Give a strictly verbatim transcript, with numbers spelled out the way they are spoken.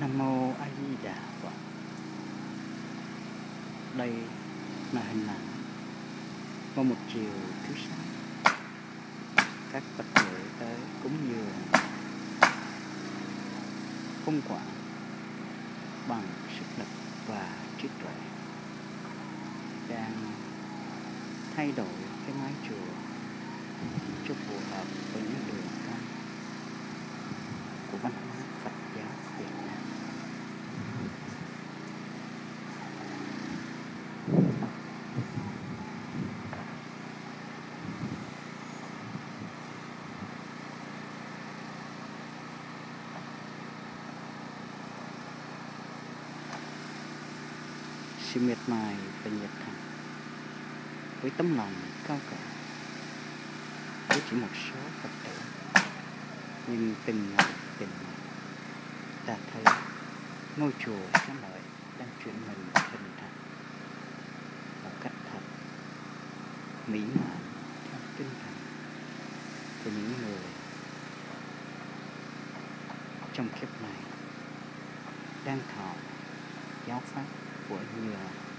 Nam Mô A Di Đà Phật. Đây là hình ảnh vào một chiều thứ sáu, các Phật tử tới cúng dường cung quảng bằng sức lực và trí tuệ, đang thay đổi cái mái chùa cho phù hợp với những đường cong của văn hóa Phật giáo Việt Nam. Sự miệt mài và nhiệt thành với tấm lòng cao cả với chỉ một số Phật tử, nhưng từng ngày từng ngày ta thấy ngôi chùa Xá Lợi đang chuyển mình hình thành một cách thật mỹ mãn theo tinh thần của những người trong kiếp này đang thọ giáo pháp của nhờ